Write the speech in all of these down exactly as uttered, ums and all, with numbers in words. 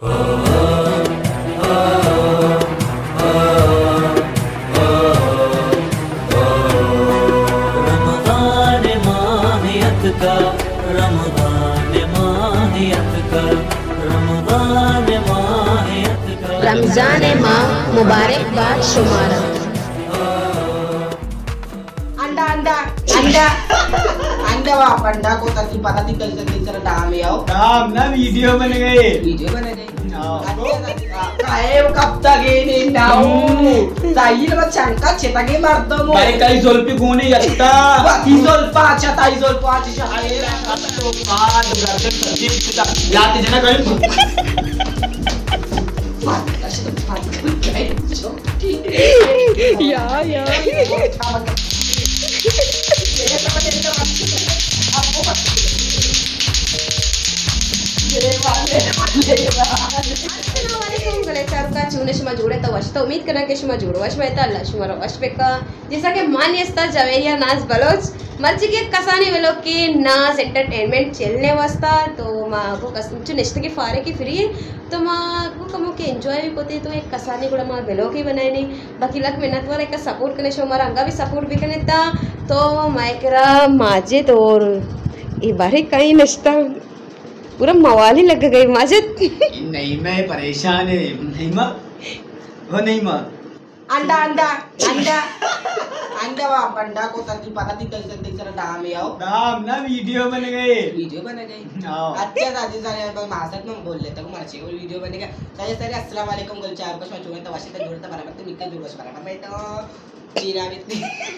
रमज़ान माहियत का, रमज़ान माहियत का, रमज़ान माहियत का, रमज़ान माह मुबारकबाद शुमारत। अंडा अंडा अंडा अंडा वाह अंडा को तभी पता थी कल से कल से डाल में आओ काम ना वीडियो बन गए वीडियो बना गई काय कब तक ये नहीं नाउ ताई लोग चंका चेता के मार दो मो भाई कई जोल्पी गुने यत्ता बाकी जोल पाँच ताई जोल पाँच शाये तो बाद ब्रदर संदीप पिता याद जना कहीं या या का चुने शुमा जोड़े तो वश तो उम्मीद करना कि शुमा जोड़ो वश में तो अल्लाह शुमा रो वश पे का जैसा कि मान यस्ता जवेरिया नाज बलोच मर्जी के कसाने वालों के नाज एंटरटेनमेंट चलने वास्ता तो माँ को कसम चु नेश्ते के फारे की फ्री है तो माँ को कमो के एंजॉय भी होते तो एक कसाने को माँ बेलो की बनाए नहीं बाकी लग मेहनत वाला एक सपोर्ट करने शो हमारा अंगा भी सपोर्ट भी करने था तो मायकरा माजिद और ये बारे कहीं नश्ता पूरा मवाल ही लग गई माजिद नहीं मैं परेशान है नहीं माँ वो नहीं माँ अंडा अंडा अंडा अंडा वाह अंडा को तभी पता थी कल से कल से डाल में आओ काम ना वीडियो बन गए वीडियो बना गई अच्छा दादी सारे मासत में बोल लेता हूँ मर्ची वो वीडियो बनेगा सारे सारे अस्सलाम वालेकुम गल चार को चुने तो वाशिता जोड़ता बराबर तो मिक्का जोड़ बराबर मैं तो चीरा बितनी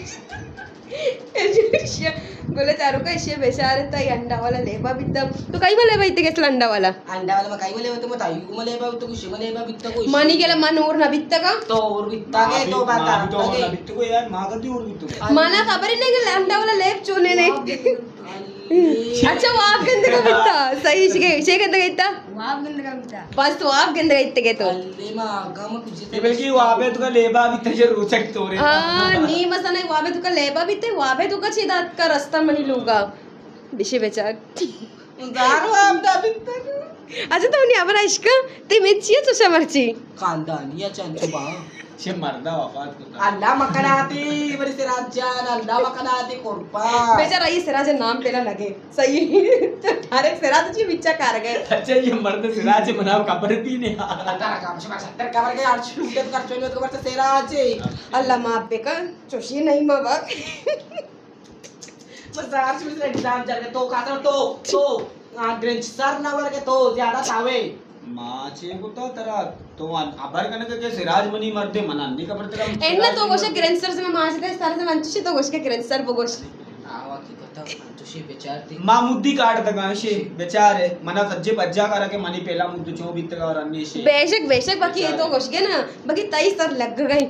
बोले चारों का इसे बेचारे तो ये अंडा वाला लेबा बित्ता तो कई वाले भाई इतने कैसे अंडा वाला अंडा वाला मैं कई वाले होते मैं तायु को लेबा तो कुछ में लेबा बित्ता को मानी के लिए मन और ना बित्ता का तो और बित्ता के तो बात आ तो और बिट्टू को यार माँ गलती और बिट्टू माना खबर ही नहीं कि अंडा वाला लेब चुने नहीं अच्छा वो आप गंदे का बित्ता सही शे शे गंदे का इत्ता वो आप गंदे का बित्ता बस तो आप गंदे का इत्ते के तो अल्ले मां आगा में कुछ ये बल्कि वहाँ पे तो का लेबा भी तजे रोचक तो रे हाँ नहीं मसा नहीं वहाँ पे तो का लेबा बित्ते वहाँ पे तो का छेदात का रास्ता मनी लूँगा बिशे बेचार दारू आप दा बित्ता अच्छा तो नहीं आवर इश्क ते मिर्ची है तो शमर्ची खानदानिया चंचुबा छे मर्दा वफात को अल्लाह मकनाती बड़ी सिराज जान अल्लाह मकनाती कुर्बा बेचारा ये सिराज नाम तेरा लगे सही तो डायरेक्ट सिराज जी बिच्चा कर गए अच्छा ये मर्द सिराज मनाव कबर भी नहीं तारा काम से सत्तर कवर के आठ छूटे तो कर चोले तो कर सिराज अल्लाह माँ बेका चोशी नहीं माँ बस आज में एग्जाम चल रहे तो खाता तो तो ग्रेंच सर ना वर के तो ज्यादा सावे माँ छे को तो तेरा तो अबर कने के सिराज मनी मरते मनानी कबर तेरा एन्ना तो गोशे ग्रेंसर से माँ से सारे से मंचुशी तो गोश के ग्रेंसर बगोश आवा की कथा मंचुशी बेचारती माँ मुद्दी काट दगा शे बेचारे मना सज्जे बज्जा करा के मनी पहला मुद्दू चो बीत का और अन्य शे बेशक बेशक बाकी ये तो गोश के ना बाकी तई सर लग गई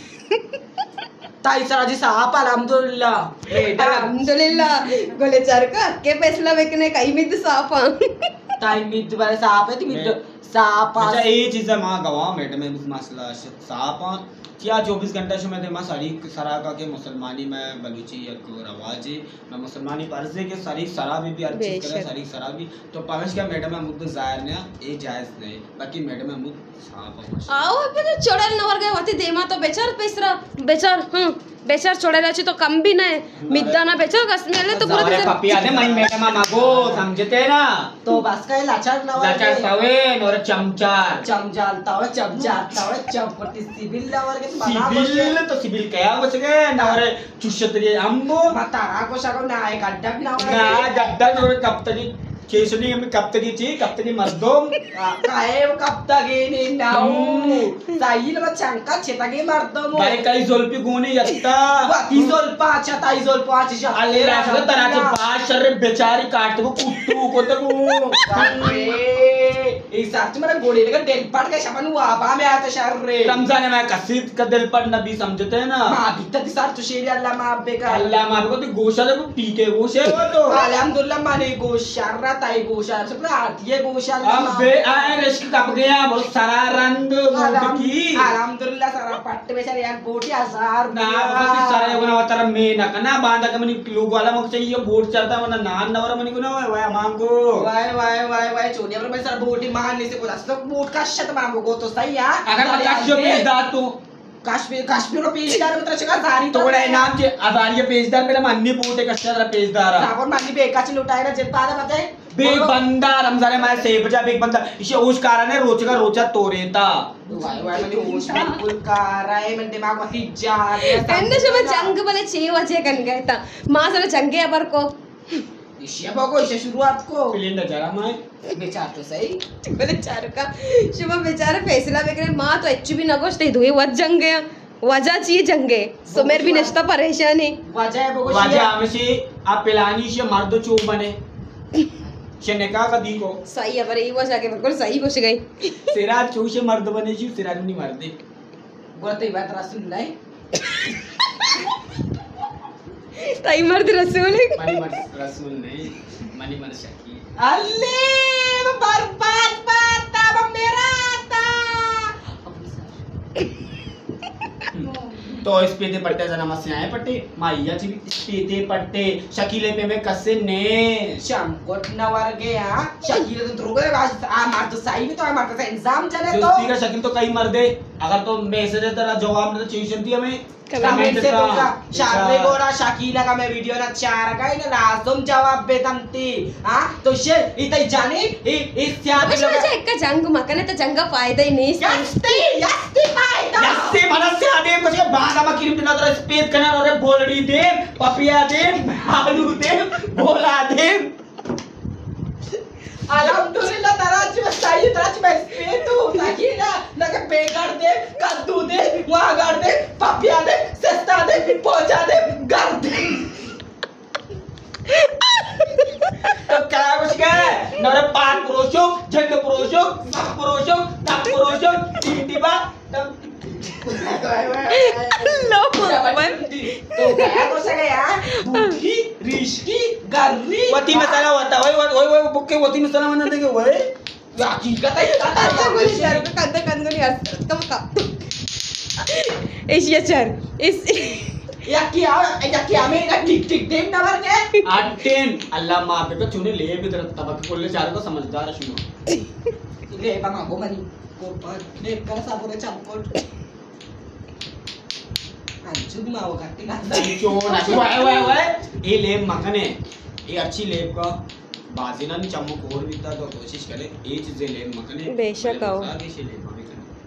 ताई सर जी साहब अल्हम्दुलिल्लाह अल्हम्दुलिल्लाह गोले चार का के फैसला वेकने कई मिद साफा ताई मिद वाले साहब है मिद साहब अच्छा ये चीज है माँ गवाह मैडम है मसला साहब क्या चौबीस घंटा से मैं माँ सारी सरा का के मुसलमानी में बलूची एक रवाज है मैं मुसलमानी पर्ज है कि सारी सरा भी भी हर चीज करे सारी सरा भी तो पागश क्या मैडम है मुद्दे जाहिर ने ये जायज नहीं बाकी मैडम है मुद्द साहब आओ अब तो चोड़ल नवर गए होती देमा तो बेचार पैसरा बेचार हम बेचार चोड़ेला छी तो कम भी नहीं मिद्दा ना बेचार कसमेले तो पूरा पपी आने मई मैडम मागो समझते ना तो बस का लाचार नवर लाचार तवे और चमचार चमचालता हो चमचाता हो चमपटी सिविल नवर के सिविल तो सिविल क्या बस गए नवरे चुषत्रिय अम्बो तारा को सको ना एक गड्ढा ना ना गड्ढा नवर कब तक केसनी में कब तक ची कब तक मर्दोम काहे कब तक ये नाउ ताई लोग चंका चेता के मर्दोम भाई कई जोल्पी गुने यत्ता बाकी जोल पाँच ताई जोल पाँच अले रासो तना के पांच शर बेचारी काट को कुट्टू को तो एक साथ मेरा गोली लगा दिल पड़ के शमन हुआ बा में आते शहर रे रमजान में कसीद का दिल पड़ नबी समझते हैं ना मां बिता दी सार तो शेर अल्लाह मां बेका अल्लाह मां को तो गोशा को पीके गोशे वो तो अल्हम्दुलिल्लाह माने गोशारा ताई गोशा सब आती है गोशा अब बे आए रिस्क कब गया बहुत सारा रंग मुंड की अल्हम्दुलिल्लाह सारा पट्टे में सारे यार बोटी हजार ना बहुत सारे बना तरह में ना कना बांधा के मनी लोग वाला मक चाहिए बोट चलता वरना नान नवर मनी को ना वाय मांगो वाय वाय वाय वाय चोनिया पर मैं सारा बोटी मारने से बोला तो बूट का शत मांगो तो सही है अगर मैं काश्यो पेजदार तो काश्मीर काश्मीर पेजदार में तरह गारी तो बड़ा इनाम के आजारिया पेजदार पेला माननी पोटे कश्या तरह पेजदार साबन माननी बेकाची लुटाए ना जित पादा बताए बेग बंदा रमजान मारे सेबजा बेग बंदा इसे उस कारण है रोचका रोचा तोरेता वाय वाय मने उस बिल्कुल काराय मन दिमाग में हिज्जा एंड शुभ जंग बले छह बजे कन गए था मां सर जंगे अबर को इसे बको इसे शुरुआत को पिलिंदा जरा मैं बेचार तो सही बेचारे का शुभ बेचारे फैसला बेकरे मां तो एच भी नगोश ते दुए वज जंग गया वजह चाहिए जंगे सुमेर भी नष्टा परेशानी वजह है बको वजह हमसे आप पिलानी से मर्द चो बने शनेका का दी को सही है पर ये वो जाके बिल्कुल सही कुछ गई सिरा चो से मर्द बने जी सिरा नहीं मर्दे बोलते ही बात रसूल नहीं ताई मर्द रसूल मनी मर्द रसूल नहीं मनी मर्द शकी अल्ले बर्बाद बात अब मेरा था तो इस पे दे पट्टे जना मसे आए पट्टे माइया जी इस पे दे पट्टे शकीले पे में कसे ने शाम कोट नवर गया शकीले तो ध्रुव आज आ मार तो सही में तो आ मार का एग्जाम चले तो दोस्ती का शकील तो कई मर दे अगर तो मैसेज तेरा जवाब ना ट्यूशन दिया मैं कमेंट से बोला शादी गोरा शकीला का मैं वीडियो ना चार का ही ना लाजम जवाब बेतमती हां तो शे इतई जानी इस याद कुछ मुझे एक का जंग मकने तो जंग फायदा ही नहीं यस्ती यस्ती फायदा यस्ती मनस से आदे कुछ बागा मा किरिम ना तो स्पेद करना और बोलड़ी दे पपिया दे आलू दे बोला दे अल्हम्दुलिल्लाह तराज में सही तराज में स्पेद तो ताकि ना लगे बेकार दे कद्दू दे वागर दे पपिया दे सस्ता दे पहुंचा दे कर दे तो क्या कुछ कह नरे पांच पुरुषों झंड पुरुषों सब पुरुषों तब पुरुषों तीन टिबा लो तो क्या कुछ गया बुद्धि रिश्की गर्री वती मसाला होता वही वही वही बुक के वती मसाला बना देंगे वही हकीकत है अच्छा कुछ यार कंदे कंदे नहीं हंस कम का इस ये चर इस या क्या या क्या में ना टिक टिक टिक नंबर के आटेन अल्लाह माँ पे को चुने ले भी तरह तबक कोल्ले चार को समझदार है सुनो ले बना गो मनी को पर ले कर साबुरे चमकोट अंजुग माओ काटी ना क्यों ना वाह वाह वाह ये लेब मखने ये अच्छी लेब का बाजीना नहीं चमक और भी था तो कोशिश करे ये चीजें लेब मखने बेशक आओ आगे से लेब मखने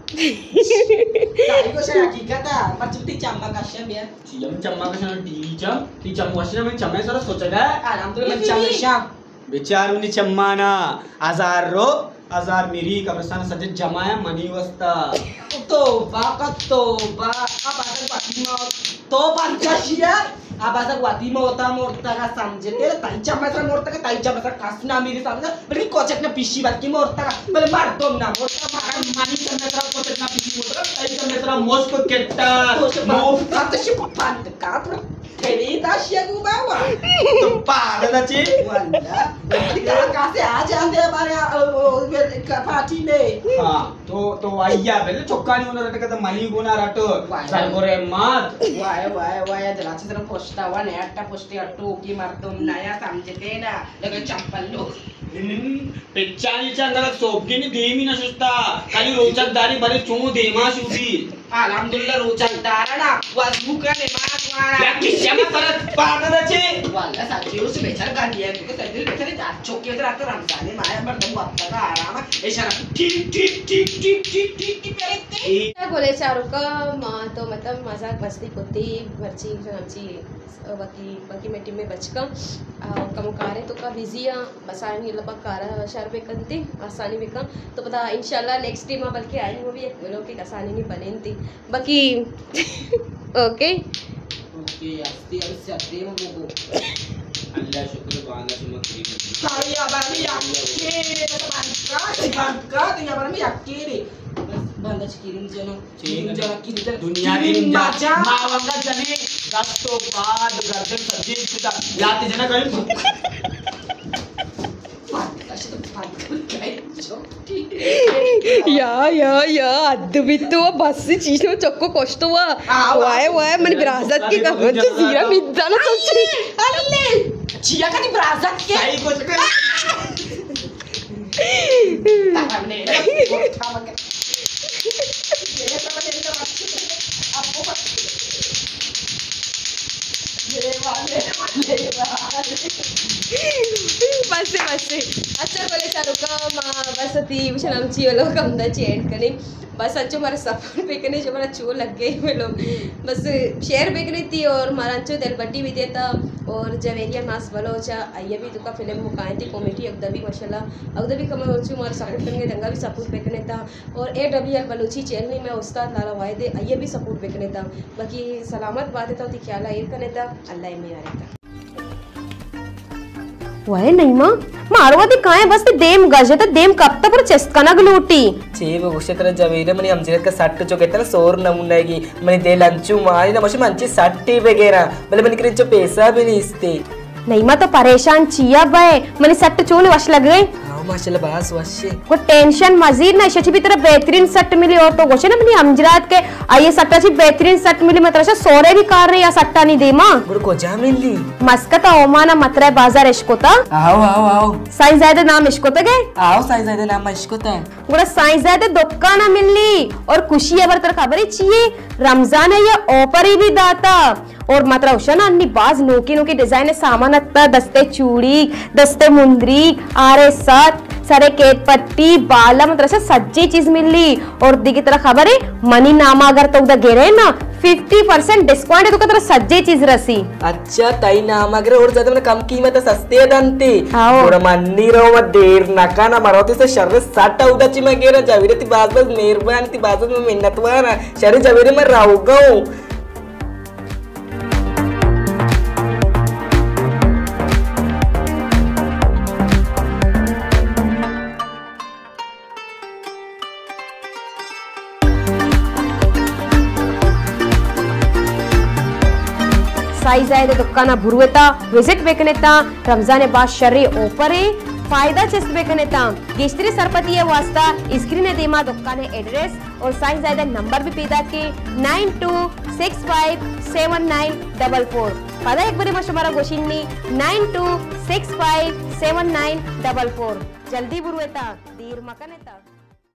सारी को से हकीकत है पर चुपटी चम्मा का शम यार चियम चम्मा का शन टी चम टी चम वशना में चम्मे सारा सोचा गया अल्हम्दुलिल्लाह चम्मा शाम विचार में चम्मा ना हजार रो हजार मेरी कब्रिस्तान सजे जमाया मनी वस्ता तोबा का तोबा अब आजक वातीमा तो पंचाशिया अब आजक वातीमा होता मोरता का समझे तेरे ताईचा मसरा मोरता का ताईचा मसरा कासना मेरी समझ बड़ी कोचक ने पीछी बात की मोरता का बोले मार दो ना मोरता मार मनी करने तरह कोचक ना पीछी मोटर ताई करने तरह मोस को केट्टा मोफ आता शि पंत का पर तेरी दाशिया को बावा तो पागल अच्छे वाला तेरा कैसे आ जाते हमारे पार्टी में हाँ तो तो आइया पहले चौका नहीं होना रहता कहता मनी गुना रटो चल बोरे मत वाय वाय वाय दलाची तरह पोस्टा वन ऐटा पोस्टी अट्टू की मार तुम नया समझते ना लेकिन चंपल लो पिच्चानी चंगला सोपकी नहीं देमी ना सुस्ता खाली रोचक दारी बड़े चों देमा शुभी अल्हम्दुलिल्लाह रोचक दारना वजू का निमाज मारा या किस्या में परत पागल अच्छे वाला साची उस बेचारा गाड़ी है क्योंकि सैदिल बेचारे जा चौकी उधर आकर रमजान में माया पर दम वक्त का आराम है इशारा ठीक ठीक ठीक ठीक ठीक ठीक की पेरेते काय बोले चारू का माँ तो मतलब मजाक मस्ती होती घरची आमची बाकी बाकी मेटी में बचका कमुकारे तो का बिजी आ बसानी लबा कारा शहर पे कंती आसानी में कम तो पता इंशाल्लाह नेक्स्ट टाइम बल्कि आई वो भी एक बोलो कि आसानी नहीं बनेन थी बाकी ओके ओके अस्ती अस्ती अस्ती में वो अल्लाह शुक्र बांगा चमक रही saya bari yakin bangka bangka tinggal bari yakin bangga kirim jana kirim jana kirim दुनिया दिन जा मावंगा जने दस तो बाद गर्दन सजी सुदा याते जना कहीं या या या अद्भुत बस चीज में चक्को कष्ट हुआ वाय वाय मन विरासत की कहावत जीरा मिद्दा ना सोची अल्ले चिया का नहीं विरासत के सही कुछ कर Tangan ini, goda makan. Ini sama ini sama. Apa pak? Lewa, lewa, lewa. बस बस अच्छा बोले शाहरुख बस थी विषय आमची लोक आमदाची एड करी बस अच्छो मारा सपोर्ट बेकने जो मारा चो लग गई वे लोग बस शेयर बेकनी थी और मारा अच्छो दिल बट्टी भी देता और जवेरिया नास बलोचा आइए भी तुका फिल्म मुकाए थी कॉमेडी अगदबी माशाल्लाह अगदबी कमर अच्छो मारा सपोर्ट करने दंगा भी सपोर्ट बेकने था और A W L Balochi channel में उस्ताद लाला वायदे आइए भी सपोर्ट बेकने था बाकी सलामत बात था थी ख्याल आयर करने था अल्लाह में आ था वह नहीं माँ मारवादी काय बस ते देम गजे ते देम कब तक पर चेस्ट कनक लूटी चीव उषेतर जवेरे मनी हम जिरक सट्ट जो कहते ना सोर नमुनेगी मनी दे लंचू मारी ना मशी मंची सट्टी वगैरह भले मनी करे जो पैसा भी नहीं इसते नहीं माँ तो परेशान चिया बे मनी सट्ट चोले वश लग गए माशाल्लाह बास वशे को टेंशन मजीद ना शची भी तरह बेहतरीन सट मिली और तो गोशे ना मनी हमजरात के आइए सट्टा ची बेहतरीन सट मिली मतलब सोरे भी कार रही या सट्टा नहीं दे माँ गुड़ को जा मिली मस्कता ओमाना मतरे बाजार इश्कोता आओ आओ आओ साइंस ज़्यादा नाम इश्कोता गए आओ साइंस ज़्यादा नाम इश्कोता गुड़ा साइंस ज़्यादा दुकाना मिली और खुशी है बरतर खबर ही चाहिए रमजान है ये ओपरी भी दाता और मतलब उशा ना अन्नी बाज नोकी नोकी डिजाइन सामान अत्ता दस्ते चूड़ी दस्ते मुंदरी आरे साथ सारे केट पट्टी बाला मतलब से सच्ची चीज मिली और दिगी तरह खबर है मनी नामा अगर तो उधर गिरे ना फिफ्टी परसेंट डिस्काउंट है तो तरह सच्ची चीज रसी अच्छा ताई नामा अगर और ज्यादा कम कीमत सस्ते है दंती आओ और मन्नी रो मत देर नका ना मरोते से शर्र साटा उदा ची मैं गेरा जावीरे ती बाज बाज मेहरबान ती बाज में मिन्नत वाना शर्र जावीरे मैं राउगा हूँ साइज आए दुकाना भुरुएता विजिट बेकनेता रमजान बाद शर्री ओपरे फायदा चेस्ट बेकनेता गेस्त्री सरपति है वास्ता स्क्रीन है देमा दुकाने एड्रेस और साइज आए नंबर भी पैदा के nine two six five seven nine double four पता एक बारी मशमारा गोशिनी nine two six five seven nine double four जल्दी भुरुएता दीर मकनेता